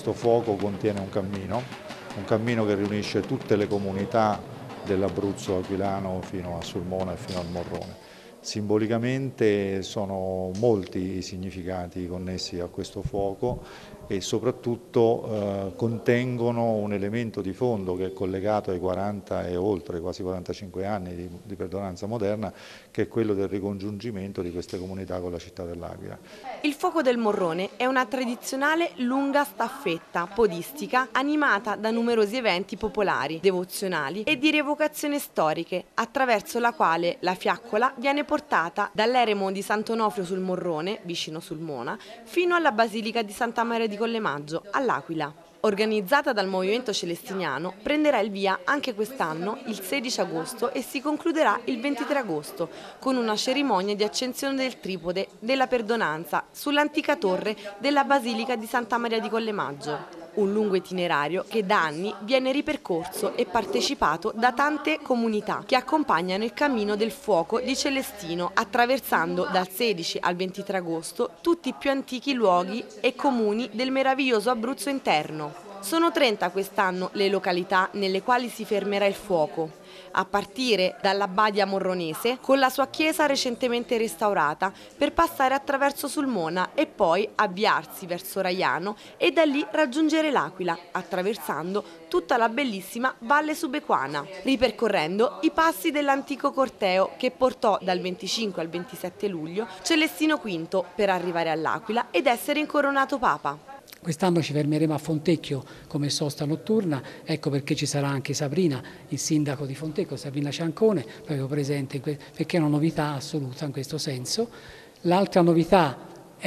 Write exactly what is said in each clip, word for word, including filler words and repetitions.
questo fuoco contiene un cammino, un cammino che riunisce tutte le comunità dell'Abruzzo aquilano fino a Sulmona e fino al Morrone. Simbolicamente sono molti i significati connessi a questo fuoco e soprattutto eh, contengono un elemento di fondo che è collegato ai quaranta e oltre, quasi quarantacinque anni di, di perdonanza moderna, che è quello del ricongiungimento di queste comunità con la città dell'Aquila. Il fuoco del Morrone è una tradizionale lunga staffetta podistica animata da numerosi eventi popolari, devozionali e di rievocazione storiche, attraverso la quale la fiaccola viene portata dall'eremo di Sant'Onofrio sul Morrone, vicino Sulmona, fino alla Basilica di Santa Maria di Collemaggio, all'Aquila. Organizzata dal Movimento Celestiniano, prenderà il via anche quest'anno il sedici agosto e si concluderà il ventitré agosto con una cerimonia di accensione del tripode della perdonanza sull'antica torre della Basilica di Santa Maria di Collemaggio. Un lungo itinerario che da anni viene ripercorso e partecipato da tante comunità che accompagnano il cammino del fuoco di Celestino, attraversando dal sedici al ventitré agosto tutti i più antichi luoghi e comuni del meraviglioso Abruzzo interno. Sono trenta quest'anno le località nelle quali si fermerà il fuoco, a partire dalla Badia Morronese con la sua chiesa recentemente restaurata, per passare attraverso Sulmona e poi avviarsi verso Raiano e da lì raggiungere l'Aquila, attraversando tutta la bellissima Valle Subequana, ripercorrendo i passi dell'antico corteo che portò dal venticinque al ventisette luglio Celestino quinto per arrivare all'Aquila ed essere incoronato Papa. Quest'anno ci fermeremo a Fontecchio come sosta notturna, ecco perché ci sarà anche Sabrina, il sindaco di Fontecchio, Sabrina Ciancone, proprio presente, perché è una novità assoluta in questo senso. L'altra novità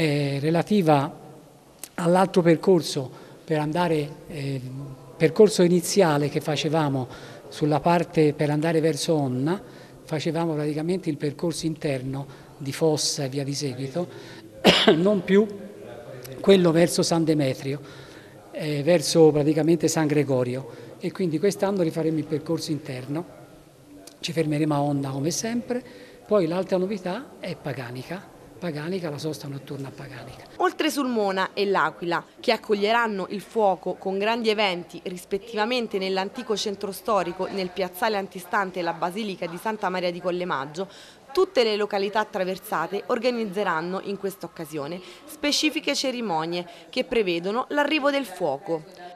è relativa all'altro percorso, per andare, eh, percorso iniziale che facevamo sulla parte per andare verso Onna, facevamo praticamente il percorso interno di Fossa e via di seguito, non più quello verso San Demetrio, eh, verso praticamente San Gregorio, e quindi quest'anno rifaremo il percorso interno, ci fermeremo a Onna come sempre. Poi l'altra novità è Paganica, Paganica, la sosta notturna a Paganica. Oltre Sulmona e l'Aquila, che accoglieranno il fuoco con grandi eventi rispettivamente nell'antico centro storico, nel piazzale antistante la Basilica di Santa Maria di Collemaggio, tutte le località attraversate organizzeranno in questa occasione specifiche cerimonie che prevedono l'arrivo del fuoco.